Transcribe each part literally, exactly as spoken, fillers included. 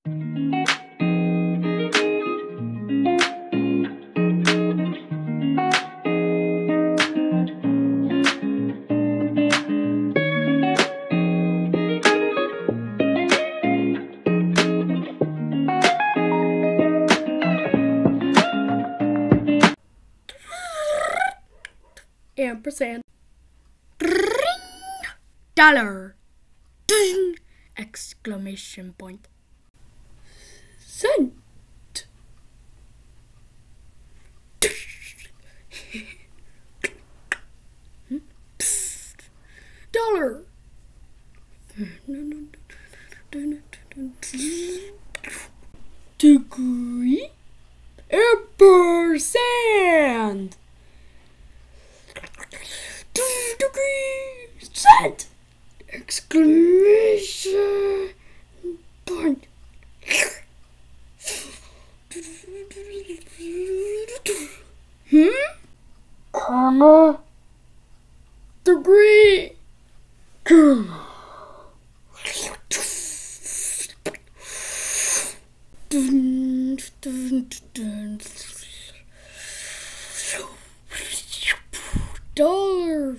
Ampersand. Dollar. Exclamation point. Cent. Dollar. Degree. Ampersand. Degree. Cent. Exclamation point. Hmm? Comma. Degree. Dollar.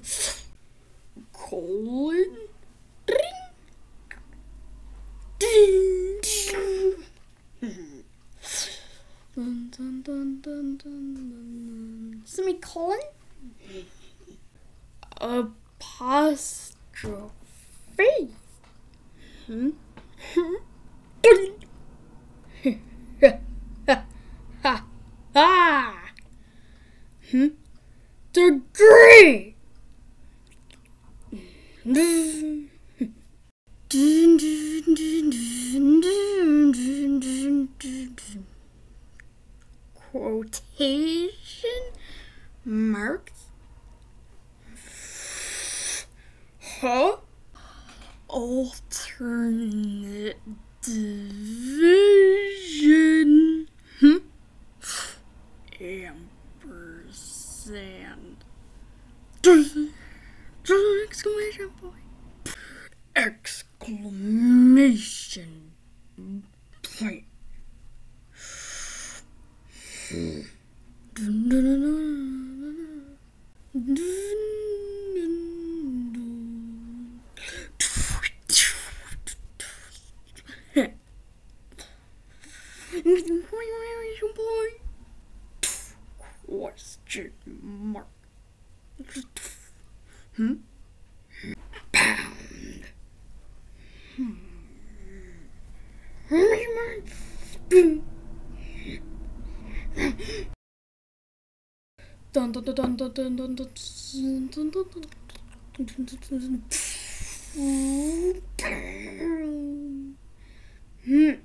Colon. Dun, dun, dun, dun, dun, dun. Semicolon. Apostrophes. Hmm? Ha ha. Hmm? Degree. Quotation marks. Huh? Alternate division. Hmm? Ampersand. Exclamation point. Exclamation point. Dun, dun, dun, dun, dun, Question mark. Hmm? Pound. Hmm. Dun dun dun dun dun dun dun dun dun dun dun dun. Hmm.